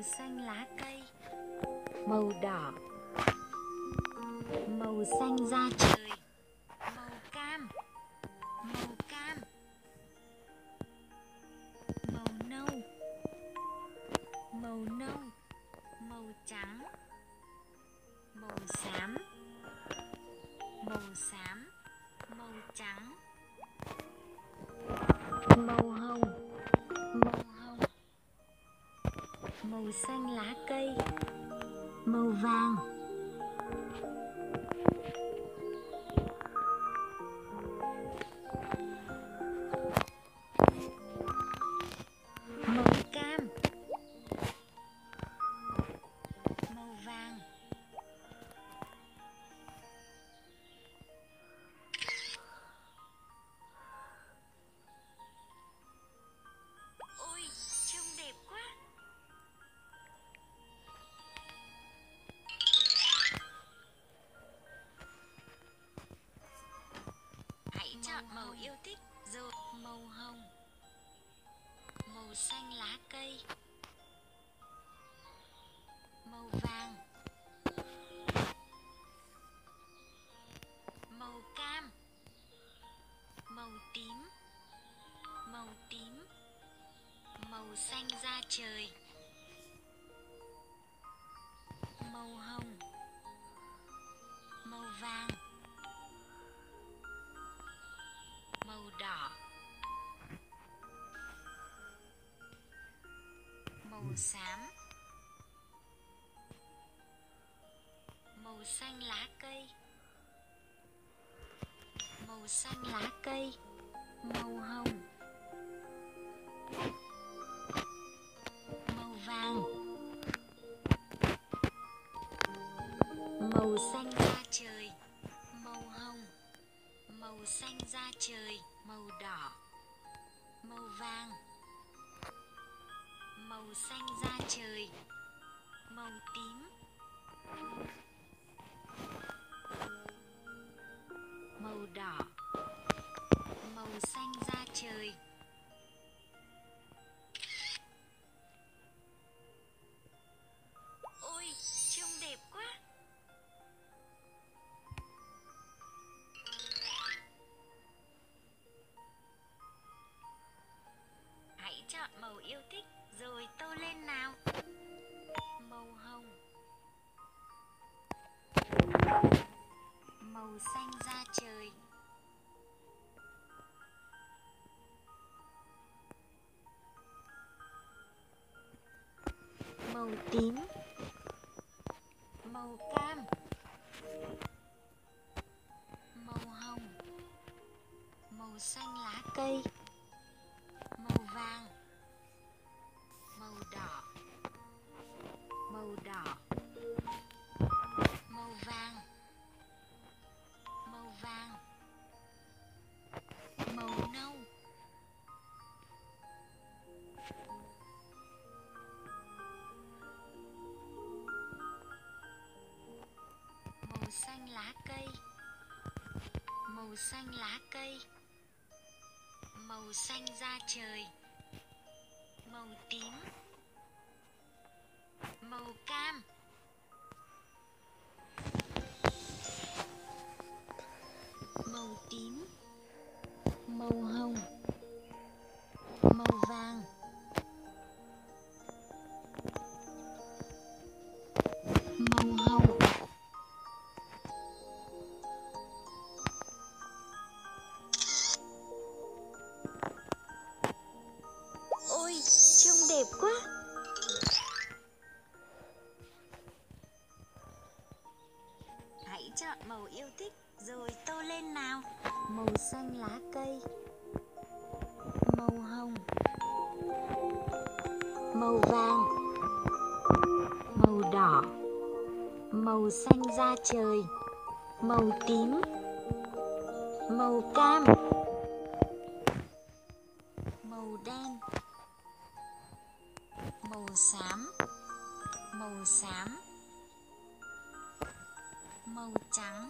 màu xanh lá cây, màu đỏ, màu xanh da trời, màu cam, màu cam, màu nâu, màu nâu, màu trắng, màu xám, màu xám, màu trắng, màu hồng, màu hồng, màu xanh lá cây, màu vàng, màu cam, màu vàng, ôi trông đẹp quá. Hãy chọn màu yêu thích rồi. Màu hồng, màu xanh lá cây, màu vàng, màu cam, màu tím, màu tím, màu xanh da trời, màu hồng, màu vàng, màu đỏ, màu xám, màu xanh lá cây, màu xanh lá cây, màu hồng, màu vàng, màu xanh da trời, màu hồng, màu xanh da trời, màu đỏ, màu vàng, màu xanh da trời, màu tím, màu đỏ, màu xanh da trời. Ôi trông đẹp quá. Hãy chọn màu yêu thích rồi tô lên nào. Màu hồng, màu xanh da trời, màu tím, màu cam, màu hồng, màu xanh lá cây, màu vàng, màu đỏ, màu đỏ, màu vàng, màu vàng, màu nâu, màu xanh lá cây, màu xanh lá cây, màu xanh da trời, màu tím, màu cam, màu tím, màu hồng, màu vàng, màu hồng, ôi trông đẹp quá. Hãy chọn màu yêu thích rồi tô lên nào. Màu xanh lá cây, màu hồng, màu vàng, màu đỏ, màu xanh da trời, màu tím, màu cam, màu đen, màu xám, màu xám, màu trắng,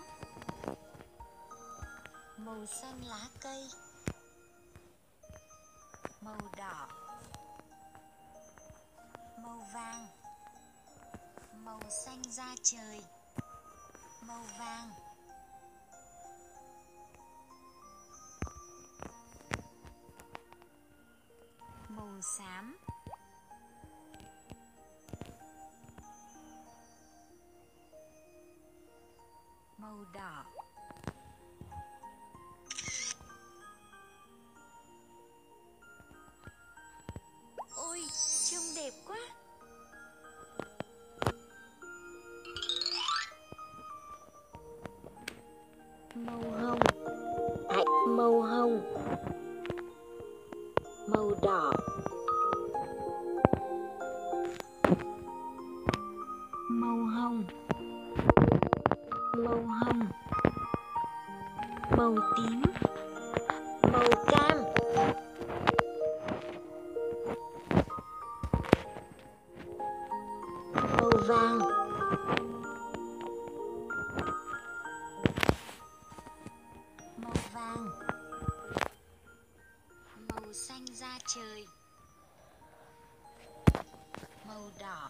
màu xanh lá cây, màu đỏ, màu vàng, Màu xanh da trời. Màu vàng. Màu xám. Màu đỏ. Ôi, trông đẹp quá. Màu hồng. Màu hồng. Màu đỏ. Màu hồng. Màu hồng. Màu tím. Màu cam. Màu vàng. Màu vàng. Màu xanh da trời. Màu đỏ.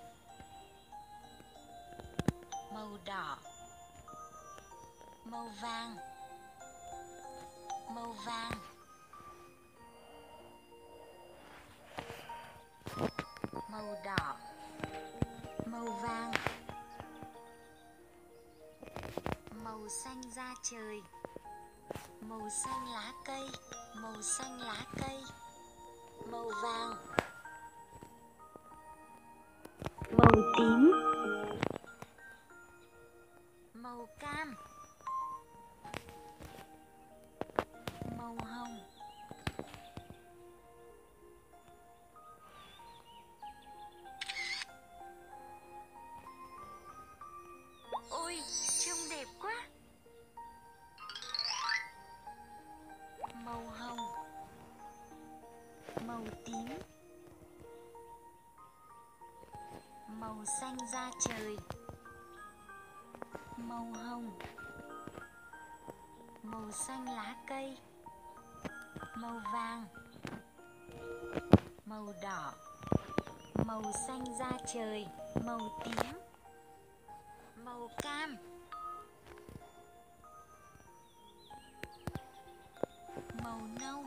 Màu đỏ. Màu vàng. Màu vàng. Màu đỏ. Màu vàng. Màu xanh da trời. Màu xanh lá cây. Màu xanh lá cây. Màu vàng. Màu tím. Màu cam. Màu hồng. Ôi, trông đẹp quá. Màu hồng. Màu tím. Màu xanh da trời. Màu hồng. Màu xanh lá cây. Màu vàng. Màu đỏ. Màu xanh da trời. Màu tím. Màu cam. Màu nâu.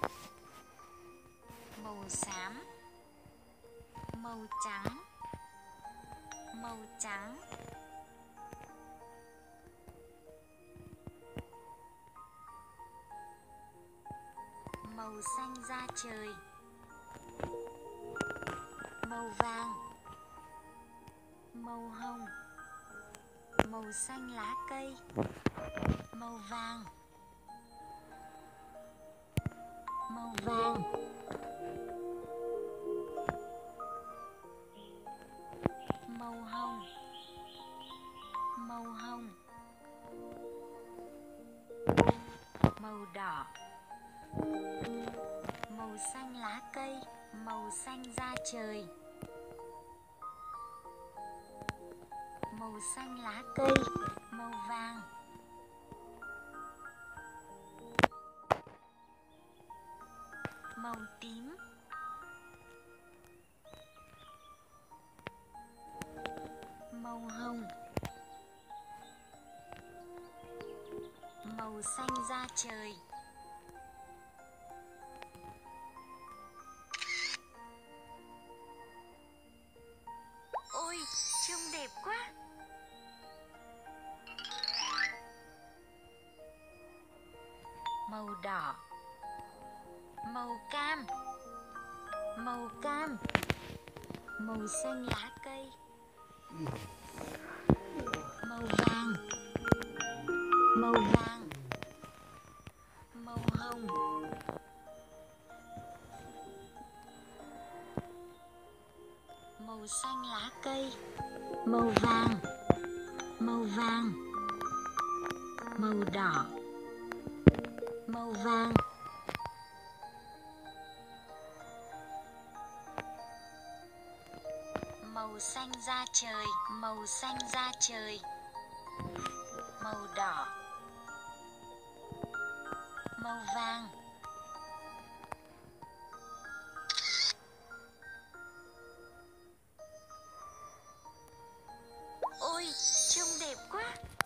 Màu xám. Màu trắng. Màu trắng. Màu xanh da trời. Màu vàng. Màu hồng. Màu xanh lá cây. Màu vàng. Màu vàng. Màu hồng. Màu hồng. Màu đỏ. Màu xanh lá cây. Màu xanh da trời. Màu xanh lá cây. Màu vàng. Màu tím. Màu hồng. Màu xanh da trời. Ôi, trông đẹp quá. Màu đỏ. Màu cam. Màu cam. Màu xanh lá cây. Màu vàng. Màu vàng. Màu hồng. Màu xanh lá cây. Màu vàng. Màu vàng. Màu đỏ. Màu vàng. Màu xanh da trời. Màu xanh da trời. Màu đỏ. Màu vàng. đẹp quá.